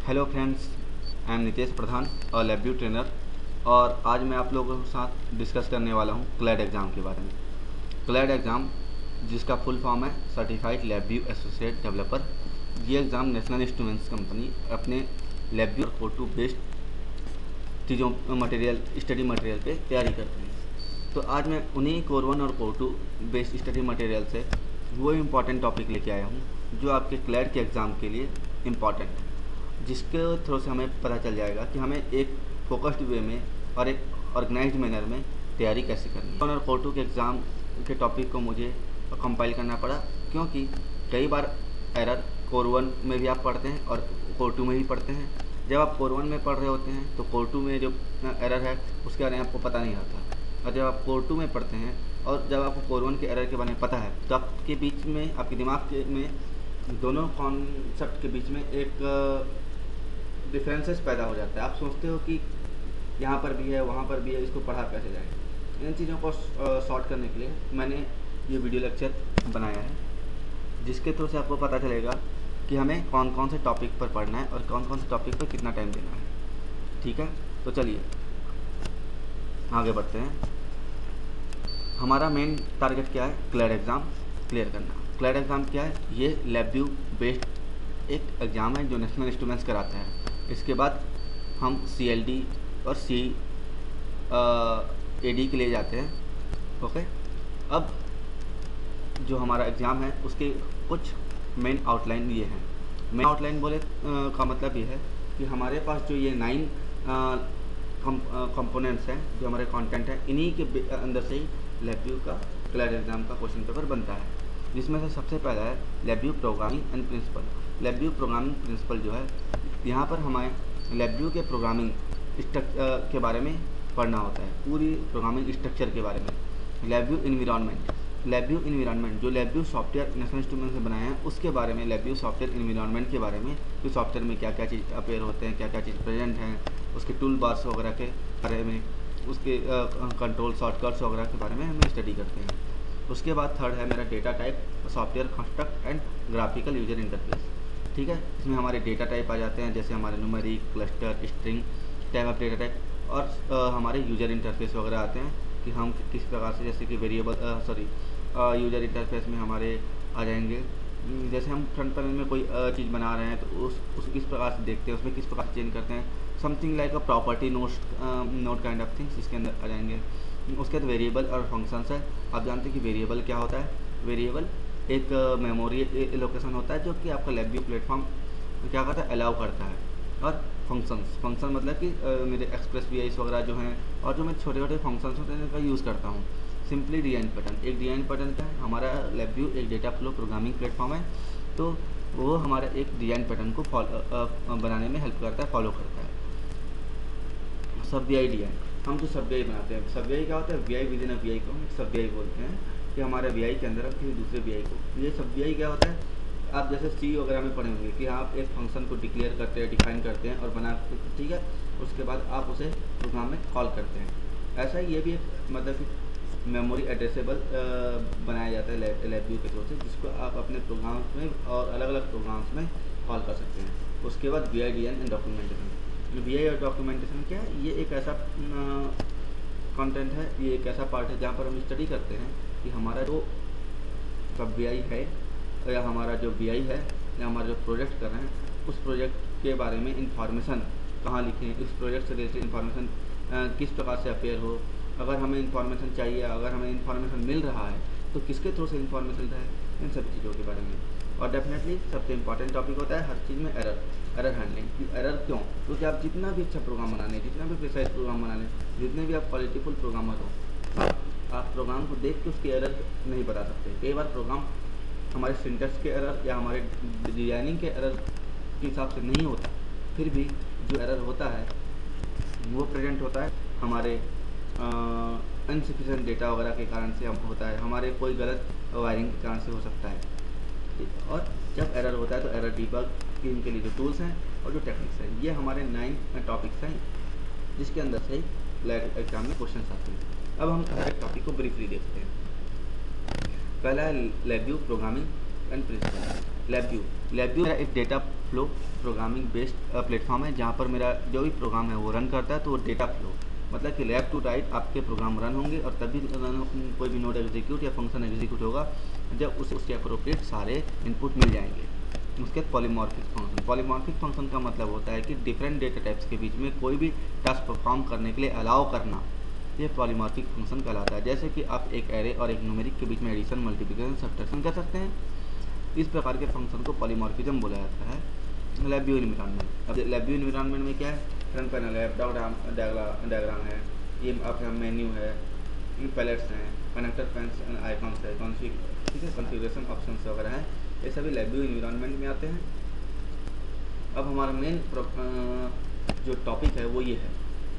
Hello friends, I am Nitesh Pradhan और LabVIEW trainer. और आज मैं आप लोगों के साथ डिस्कस करने वाला हूं क्लैड एग्ज़ाम के बारे में। क्लैड एग्ज़ाम जिसका फुल फॉर्म है सर्टिफाइड लैबव्यू एसोसिएट डेवलपर। ये एग्ज़ाम नेशनल इंस्ट्रूमेंट्स कंपनी अपने लैबव्यू और कोटू बेस्ड चीज़ों मटेरियल स्टडी मटेरियल पे तैयारी करते हैं। तो आज मैं उन्हीं कोर 1 और कोर 2 बेस्ड स्टडी मटेरियल से वो इम्पॉर्टेंट टॉपिक लेके आया हूँ जो आपके क्लैड के एग्ज़ाम के लिए इम्पॉर्टेंट है, जिसके थ्रू से हमें पता चल जाएगा कि हमें एक फोकस्ड वे में और एक ऑर्गेनाइज्ड मैनर में तैयारी कैसे करनी है। और कोर 2 के एग्ज़ाम के टॉपिक को मुझे कंपाइल करना पड़ा, क्योंकि कई बार एरर कोर 1 में भी आप पढ़ते हैं और कोर 2 में भी पढ़ते हैं। जब आप कोर 1 में पढ़ रहे होते हैं तो कोर 2 में जो एरर है उसके बारे में आपको पता नहीं होता, और जब आप कोर 2 में पढ़ते हैं और जब आपको कोर 1 के एरर के बारे में पता है तो आपके बीच में, आपके दिमाग में दोनों कॉन्सेप्ट के बीच में एक डिफरेंसेस पैदा हो जाता है। आप सोचते हो कि यहाँ पर भी है, वहाँ पर भी है, इसको पढ़ा कैसे जाए। इन चीज़ों को सॉर्ट करने के लिए मैंने ये वीडियो लेक्चर बनाया है, जिसके थ्रू से आपको पता चलेगा कि हमें कौन कौन से टॉपिक पर पढ़ना है और कौन कौन से टॉपिक पर कितना टाइम देना है। ठीक है, तो चलिए आगे बढ़ते हैं। हमारा मेन टारगेट क्या है? क्लैड एग्ज़ाम क्लियर करना। क्लैड एग्ज़ाम क्या है? ये लैबव्यू बेस्ड एक एग्ज़ाम है जो नेशनल इंस्ट्रूमेंट्स कराता है। इसके बाद हम CLD और CAD के लिए जाते हैं। ओके, अब जो हमारा एग्ज़ाम है उसके कुछ मेन आउटलाइन ये हैं। मेन आउटलाइन बोले का मतलब ये है कि हमारे पास जो ये 9 कंपोनेंट्स हैं, जो हमारे कंटेंट हैं, इन्हीं के अंदर से ही लैबव्यू का क्लैड एग्ज़ाम का क्वेश्चन पेपर बनता है, जिसमें से सबसे पहला है LabVIEW programming and principle. LabVIEW programming principle जो है, यहाँ पर हमें लैबव्यू के प्रोग्रामिंग स्ट्रक्चर के बारे में पढ़ना होता है, पूरी प्रोग्रामिंग स्ट्रक्चर के बारे में। लैबव्यू इन्वायरमेंट जो लैबव्यू सॉफ्टवेयर नेशनल इंस्ट्रूमेंट से बनाए हैं उसके बारे में, लैबव्यू सॉफ्टवेयर इन्वायरमेंट के बारे में, कि सॉफ्टवेयर में क्या क्या चीज़ अपेयर होते हैं, क्या क्या चीज़ प्रेजेंट हैं, उसके टूल बार्स वगैरह के बारे में, उसके कंट्रोल शॉर्टकट्स वगैरह के बारे में हम स्टडी करते हैं। उसके बाद थर्ड है मेरा data type, software construct and graphical user interface. ठीक है, इसमें हमारे डेटा टाइप आ जाते हैं, जैसे हमारे numeric, cluster, string type of data type, और हमारे यूजर इंटरफेस वगैरह आते हैं कि हम किस प्रकार से, जैसे कि वेरिएबल यूजर इंटरफेस में हमारे आ जाएंगे, जैसे हम फ्रंट पैनल में कोई चीज़ बना रहे हैं तो उस किस प्रकार से देखते हैं, उसमें किस प्रकार से चेंज करते हैं, something like a property note kind of things इसके अंदर आ जाएंगे। उसके बाद वेरिएबल और फंक्शंस है। आप जानते हैं कि वेरिएबल क्या होता है? वेरिएबल एक मेमोरी लोकेशन होता है जो कि आपका लैबव्यू प्लेटफॉर्म क्या करता है, अलाउ करता है। और फंक्शन मतलब कि मेरे एक्सप्रेस VIs वगैरह जो हैं, और जो मैं छोटे छोटे फंक्शंस होते हैं उनका यूज़ करता हूँ। सिंपली डिजाइन पैटर्न, एक डिजाइन पैटर्न का है, हमारा लैबव्यू एक डेटा फ्लो प्रोग्रामिंग प्लेटफॉर्म है, तो वो हमारा एक डिजाइन पैटर्न को बनाने में हेल्प करता है, फॉलो करता है। सब VI डिजाइन, हम जो सब VI बनाते हैं, सब VI क्या होता है? VI within a VI को हम सब VI बोलते हैं, कि हमारे VI के अंदर किसी दूसरे VI को। ये सब VI क्या होता है? आप जैसे C वगैरह में पढ़े होंगे कि आप एक फंक्शन को डिक्लेयर करते हैं, डिफाइन करते हैं और बना, ठीक है, उसके बाद आप उसे प्रोग्राम में कॉल करते हैं। ऐसा ही ये भी एक मतलब कि मेमोरी एड्रेसेबल बनाया जाता है लैबव्यू के थ्रू से, जिसको आप अपने प्रोग्राम्स में और अलग अलग प्रोग्राम्स में कॉल कर सकते हैं। उसके बाद VI design and documentation. VI और डॉक्यूमेंटेशन क्या है? ये एक ऐसा कंटेंट है, ये एक ऐसा पार्ट है जहाँ पर हम स्टडी करते हैं कि हमारा जो सब VI है या हमारा जो VI है या हमारा जो प्रोजेक्ट कर रहे हैं उस प्रोजेक्ट के बारे में इंफॉर्मेशन कहाँ लिखें, उस प्रोजेक्ट से रिलेटेड इंफॉर्मेशन किस प्रकार से अपेयर हो, अगर हमें इंफॉर्मेशन चाहिए, अगर हमें इंफॉर्मेशन मिल रहा है तो किसके थ्रू से इंफॉर्मेशन मिल रहा है, इन सब चीज़ों के बारे में। और डेफिनेटली सबसे इंपॉर्टेंट टॉपिक होता है हर चीज़ में एरर हैंडलिंग। एरर क्यों? क्योंकि आप जितना भी अच्छा प्रोग्राम बना लें, जितना भी प्रिसाइज प्रोग्राम बना लें, जितने भी आप क्वालिटीफुल प्रोग्रामर हो, आप प्रोग्राम को देख के उसके एरर नहीं बता सकते। कई बार प्रोग्राम हमारे सिंटेक्स के एरर या हमारे डिजाइनिंग के एरर के हिसाब से नहीं होता, फिर भी जो एरर होता है वो प्रेजेंट होता है हमारे इनसफिशिएंट डेटा वगैरह के कारण से होता है, हमारे कोई गलत वायरिंग के कारण से हो सकता है। और जब एरर होता है तो एरर डीबग के लिए जो टूल्स हैं और जो टेक्निक्स हैं, ये हमारे 9 टॉपिक्स हैं जिसके अंदर से क्लैड एग्जाम में क्वेश्चन आते हैं। अब हम हर एक टॉपिक को ब्रीफली देखते हैं। पहला है LabVIEW programming and principle. LabVIEW एक data flow programming based platform है, जहाँ पर मेरा जो भी प्रोग्राम है वो रन करता है, तो वो डेटा फ्लो मतलब कि लेफ्ट टू राइट आपके प्रोग्राम रन होंगे और तभी कोई भी नोड एग्जीक्यूट या फंक्शन एग्जीक्यूट होगा जब उसके अप्रोप्रिएट सारे इनपुट मिल जाएंगे। उसके पॉलीमॉर्फिक फंक्शन, पॉलीमॉर्फिक फंक्शन का मतलब होता है कि डिफरेंट डेटा टाइप्स के बीच में कोई भी टास्क परफॉर्म करने के लिए अलाउ करना, ये पॉलीमॉर्फिक फंक्शन कहलाता है। जैसे कि आप एक एरे और एक न्यूमेरिक के बीच में एडिशन, मल्टीप्लिकेशन, सब्ट्रैक्शन कर सकते हैं। इस प्रकार के फंक्शन को पॉलीमॉर्फिज्म बोला जाता है LabVIEW एनवायरनमेंट। अब LabVIEW एनवायरनमेंट में क्या है, फ्रंट पैनल है, डायग्राम है, ये आपका मेन्यू है, पैलेट्स हैं, कनेक्टर पैन्स एंड आइकॉन्स है, ठीक है, कॉन्फ़िगरेशन ऑप्शंस वगैरह हैं, ये सभी LabVIEW एनवायरनमेंट में आते हैं। अब हमारा मेन जो टॉपिक है वो ये है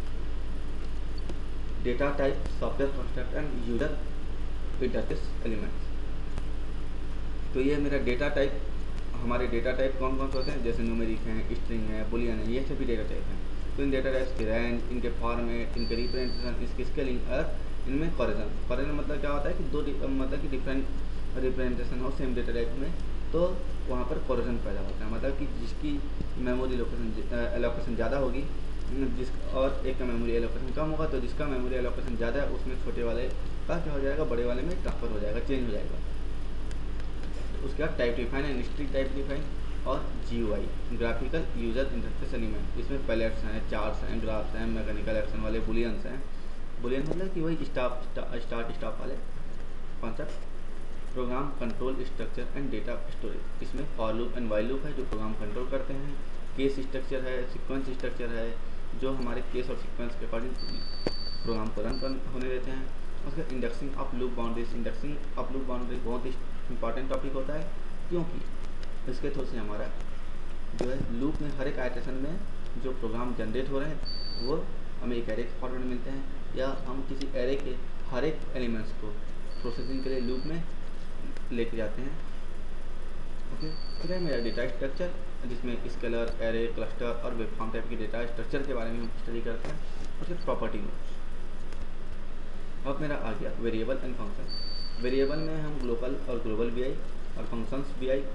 data type, software construct and user interface elements. तो ये मेरा डेटा टाइप, हमारे डेटा टाइप कौन कौन से होते हैं, जैसे न्यूमेरिक हैं, स्ट्रिंग है, बुलियन है, ये सभी डेटा टाइप हैं। तो इन डेटा टाइप्स की रेंज, इनके फॉर्मेट, इनके रिप्रेजेंटेशन, इसकी स्केलिंग और इनमें कोरिजन मतलब क्या होता है कि मतलब कि डिफरेंट रिप्रेजेंटेशन हो सेम डेटा टाइप में, तो वहाँ पर कोरिजन पैदा होता है। मतलब कि जिसकी मेमोरी एलोकेशन ज़्यादा होगी और एक का मेमोरी एलोकेशन कम होगा, तो जिसका मेमोरी एलोकेशन ज़्यादा है उसमें छोटे वाले का क्या हो जाएगा, बड़े वाले में ट्रांसफर हो जाएगा, चेंज हो जाएगा। उसके बाद टाइप डिफाइन है, स्ट्रिंग टाइप डिफाइन और GUI, graphical user interface element. इसमें पैलेट्स हैं, चार्ट्स हैं, ग्राफ्स हैं, मैकेनिकल एक्शन वाले बुलियंस हैं। बुलियन मतलब कि वही स्टार्ट स्टॉप वाले concept. Program control structure and data storage, इसमें for loop and while loop है जो प्रोग्राम कंट्रोल करते हैं। केस स्ट्रक्चर है, सीक्वेंस स्ट्रक्चर है जो हमारे केस और सीक्वेंस के अकॉर्डिंग प्रोग्राम को रन होने देते हैं। उसका indexing of loop boundaries, indexing of loop boundaries बहुत ही इंपॉर्टेंट टॉपिक होता है, क्योंकि इसके थ्रू से हमारा जो है लूप में हर एक आइटरेशन में जो प्रोग्राम जनरेट हो रहे हैं वो हमें एक एरे के फॉर्मेट में मिलते हैं, या हम किसी एरे के हर एक एलिमेंट्स को प्रोसेसिंग के लिए लूप में लेके जाते हैं। ओके, फिर है मेरा डेटा स्ट्रक्चर, जिसमें स्केलर, एरे, क्लस्टर और वेब फॉर्म टाइप की डेटा स्ट्रक्चर के बारे में हम स्टडी करते हैं। और फिर प्रॉपर्टी नोड्स। अब मेरा आ गया वेरिएबल एंड फंक्शन। वेरिएबल में हम लोकल और ग्लोबल VI और functions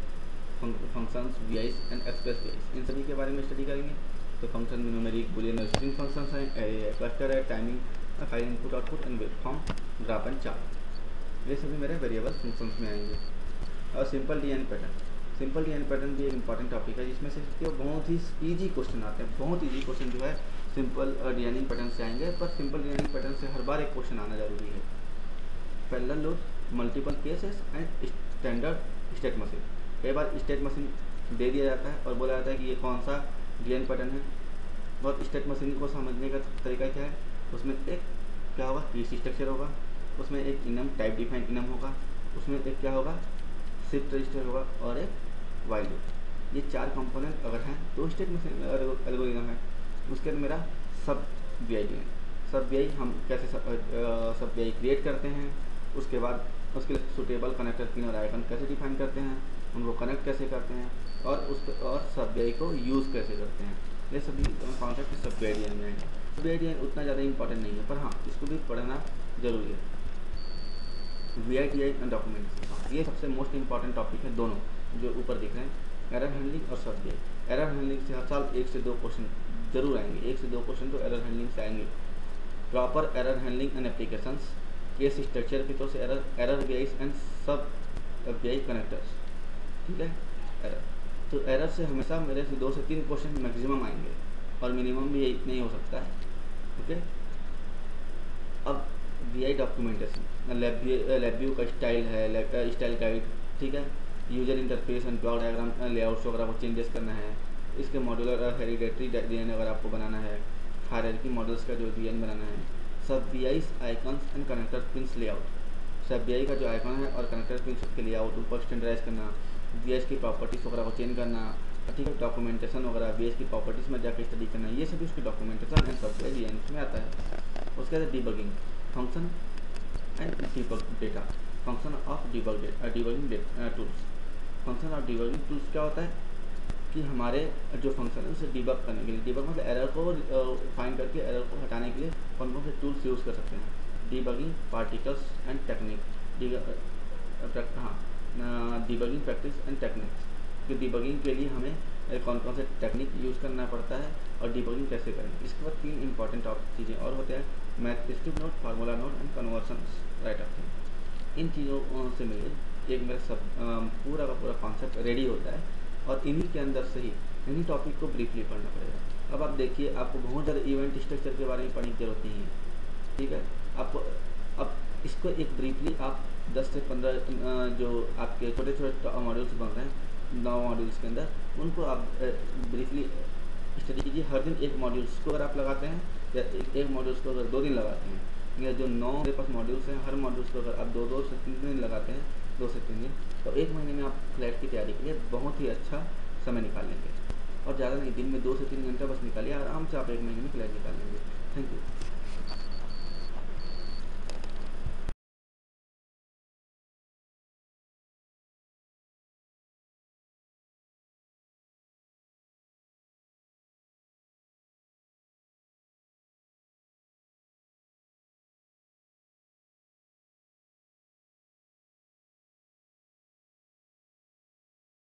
VIs and express VIs, इन सभी के बारे में स्टडी करेंगे। तो फंक्शन में न्यूमेरिक, बुलियन और स्ट्रिंग फंक्शंस हैं, एरे है, क्लस्टर है, timing, file input output and waveform, graph and chart, ये सभी मेरे वेरिएबल फंक्शंस में आएंगे। और simple DN pattern, simple DN pattern भी एक इंपॉर्टेंट टॉपिक है, जिसमें से बहुत ही ईजी क्वेश्चन आते हैं। बहुत ईजी क्वेश्चन जो है सिंपल DNN पैटर्न से आएंगे, पर सिंपल DNN पैटर्न से हर बार एक क्वेश्चन आना जरूरी है। Parallel load, multiple cases and standard state machine. कई बार स्टेट मशीन दे दिया जाता है और बोला जाता है कि ये कौन सा DN पैटर्न है, और स्टेट मशीन को समझने का तरीका क्या है, उसमें एक क्या होगा, केस स्ट्रक्चर होगा, उसमें एक इनम टाइप डिफाइंड इनम होगा, उसमें एक क्या होगा, शिफ्ट रजिस्टर होगा, और एक वाइल लूप। ये चार कंपोनेंट अगर हैं तो स्टेट मशीन एल्गोरिथम है। उसके बाद मेरा सब VI है। सब VI हम कैसे सब VI क्रिएट करते हैं, उसके बाद उसके लिए सूटेबल कनेक्टर पिन और आइकन कैसे डिफाइन करते हैं, उनको कनेक्ट कैसे करते हैं, और सब VI को यूज़ कैसे करते हैं, ये सभी कॉन्सेप्ट सब VI में है। VI उतना ज़्यादा इंपॉर्टेंट नहीं है, पर हाँ इसको भी पढ़ना जरूरी है। VI एंड डॉक्यूमेंट्स, ये सबसे मोस्ट इंपॉर्टेंट टॉपिक है दोनों जो ऊपर दिख रहे हैं, एरर हैंडलिंग और सब VI। एरर हैंडलिंग से हर साल 1 से 2 क्वेश्चन जरूर आएंगे, 1 से 2 क्वेश्चन तो एरर हैंडलिंग से आएंगे। Proper error handling and applications, case structure की तरफ से error VIs and sub VI connectors, ठीक है। एरर तो एरर से हमेशा मेरे से 2 से 3 क्वेश्चन मैक्सिमम आएंगे, और मिनिमम भी इतना ही हो सकता है। ओके, अब VI डॉक्यूमेंटेशन, LabVIEW का स्टाइल है, स्टाइल गाइड, ठीक है। User interface and block diagram, layouts वगैरह को चेंजेस करना है, इसके मॉड्यूलर और हेरिडेटरी DN अगर आपको बनाना है, हायरार्की मॉडल्स का जो DN बनाना है, sub VIs icons and connector pins layout, sub VI का जो आइकन है और कनेक्टर पिन्स के लेआउट ऊपर स्टैंडर्डाइज करना, VIs की प्रॉपर्टीज़ वगैरह को चेंज करना, ठीक है। डॉक्यूमेंटेशन वगैरह VIs की प्रॉपर्टीज़ में जाकर स्टडी करना, ये सभी उसकी डॉक्यूमेंटेशन एंड सब DN में आता है। उसके बाद debugging, function and debug data, function of debugging tools. Function of debugging tools क्या होता है कि हमारे जो फंक्शन है उसे डिबग करने के लिए, डिबग मतलब एरर को फाइंड करके एरर को हटाने के लिए कौन कौन से टूल्स यूज़ कर सकते हैं। Debugging particles and technique, debugging practice and techniques. तो डिबगिंग के लिए हमें कौन कौन से टेक्निक यूज़ करना पड़ता है और डिबगिंग कैसे करें। इसके बाद 3 इंपॉर्टेंट चीज़ें और होते हैं, mathematics note, formula note and conversion right of thing. इन चीज़ों से मिले एक मेरा सब पूरा का पूरा कॉन्सेप्ट रेडी होता है और इन्हीं के अंदर से ही इन्हीं टॉपिक को ब्रीफली पढ़ना पड़ेगा। अब आप देखिए, आपको बहुत ज़्यादा इवेंट स्ट्रक्चर के बारे में पढ़ने की जरूरत नहीं है, ठीक है। आपको अब इसको एक ब्रीफली आप 10 से 15 जो आपके छोटे छोटे मॉड्यूल्स बन रहे हैं 9 मॉड्यूल्स के अंदर, उनको आप ब्रीफली स्टडी कीजिए। हर दिन एक मॉड्यूल्स को अगर आप लगाते हैं या एक मॉड्यूल्स को अगर 2 दिन लगाते हैं, या जो 9 मेरे पास मॉड्यूल्स हैं, हर मॉड्यूल्स को अगर आप 2 से 3 दिन लगाते हैं, 2 से 3 दिन, तो 1 महीने में आप फ्लैट की तैयारी के लिए बहुत ही अच्छा समय निकाल लेंगे। और ज़्यादा नहीं, दिन में 2 से 3 घंटा बस निकालिए, आराम से आप 1 महीने में फ्लैट निकाल लेंगे। Thank you.